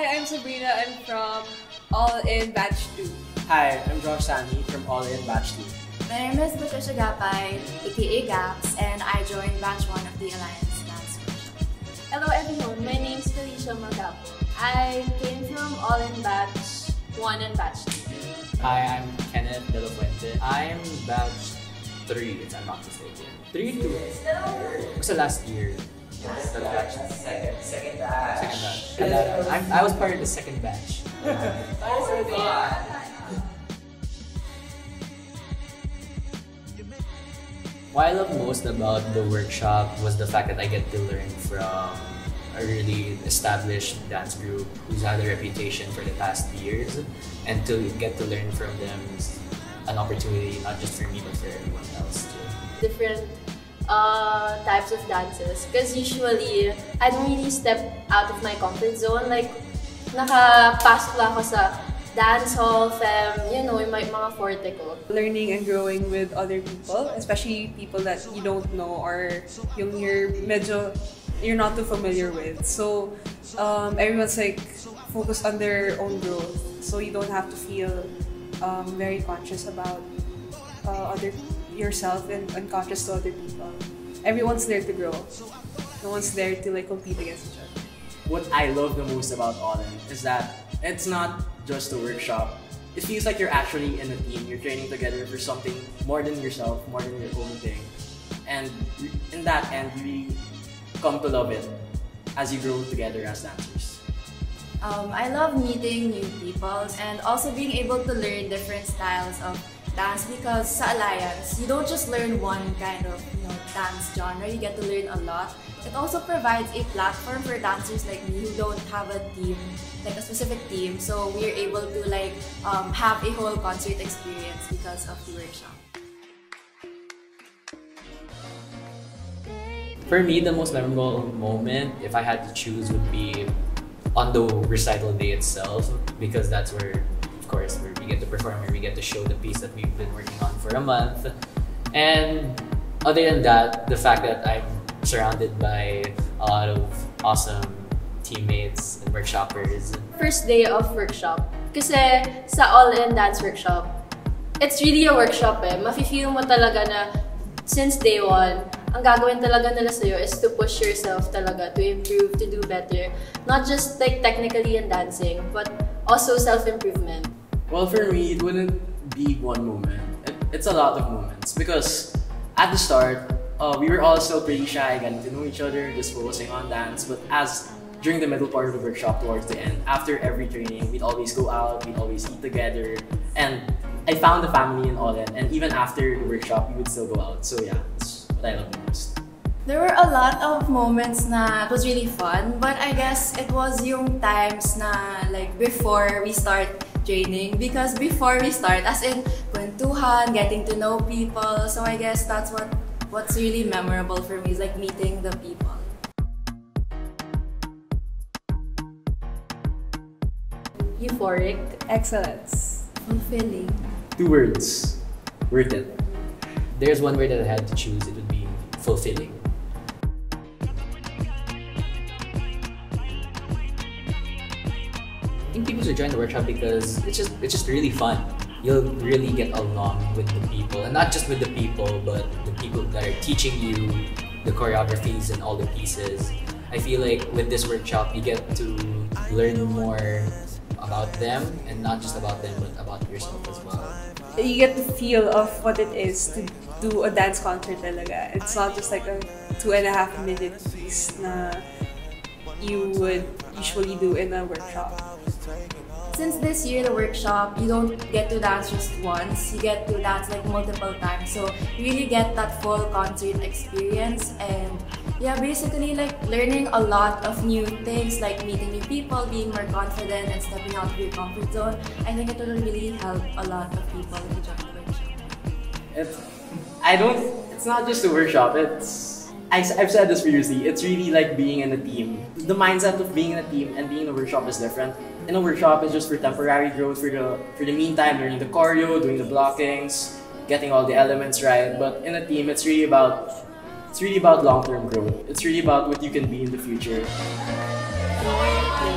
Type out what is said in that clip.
Hi, I'm Sabrina. I'm from All In Batch 2. Hi, I'm Josh Sani from All In Batch 2. My name is Patricia Gapay, aka Gaps, and I joined Batch 1 of the Alliance Dance Workshop. Hello everyone, my name is Felicia Magapo. I came from All In Batch 1 and Batch 2. Hi, I'm Kenneth De La Fuente. I'm batch 3, if I'm not mistaken. 3 to... What's the last year? Second batch. I was part of the second batch. What I love most about the workshop was the fact that I get to learn from a really established dance group who's had a reputation for the past years, and to get to learn from them is an opportunity not just for me but for everyone else too. Different types of dances, because usually I don't really step out of my comfort zone. Like, nakapasok lang ako sa dance hall, fem, you know, yung mga forte ko. Learning and growing with other people, especially people that you don't know or yung you're not too familiar with. So everyone's like focused on their own growth, so you don't have to feel very conscious about yourself and unconscious to other people. Everyone's there to grow. No one's there to like compete against each other. What I love the most about All In is that it's not just a workshop. It feels like you're actually in a team. You're training together for something more than yourself, more than your own thing. And in that end, you come to love it as you grow together as dancers. I love meeting new people and also being able to learn different styles of dance, because sa Alliance, you don't just learn one kind of dance genre, you get to learn a lot. It also provides a platform for dancers like me who don't have a team, like a specific team, so we're able to like have a whole concert experience because of the workshop. For me, the most memorable moment, if I had to choose, would be on the recital day itself, because that's where, of course, where we get to perform, where we get to show the piece that we've been working on for a month. And other than that, the fact that I'm surrounded by a lot of awesome teammates and workshoppers. First day of workshop. Kasi sa All In Dance Workshop, it's really a workshop eh. Mafe-feel mo talaga na since day one, ang gagawin talaga nila sa'yo is to push yourself talaga, to improve, to do better. Not just like technically in dancing, but also self-improvement. Well, for me, it wouldn't be one moment. It's a lot of moments, because at the start, we were all still pretty shy, getting to know each other, just focusing on dance. But during the middle part of the workshop, towards the end, after every training, we'd always go out, we'd always eat together, and I found the family in All In. And even after the workshop, we would still go out. So yeah, that's what I love the most. There were a lot of moments na it was really fun, but I guess it was yung times na like before we start training, because before we start, as in kwentuhan, getting to know people, so I guess that's what's really memorable for me, is like meeting the people. Euphoric. Excellence. Fulfilling. 2 words. Worth it. There's one word that I had to choose, it would be fulfilling. I think people should join the workshop because it's just really fun. You'll really get along with the people, and not just with the people, but the people that are teaching you the choreographies and all the pieces. I feel like with this workshop, you get to learn more about them, and not just about them, but about yourself as well. You get the feel of what it is to do a dance concert talaga. It's not just like a 2.5 minute piece na you would usually do in a workshop. Since this year, the workshop, you don't get to dance just once, you get to dance like multiple times. So you really get that full concert experience, and yeah, basically like learning a lot of new things, like meeting new people, being more confident and stepping out of your comfort zone. I think it will really help a lot of people if you join the workshop. It's not just a workshop, I've said this previously, it's really like being in a team. The mindset of being in a team and being in a workshop is different. In a workshop, it's just for temporary growth, for the meantime, learning the choreo, doing the blockings, getting all the elements right. But in a team, it's really about long-term growth. It's really about what you can be in the future.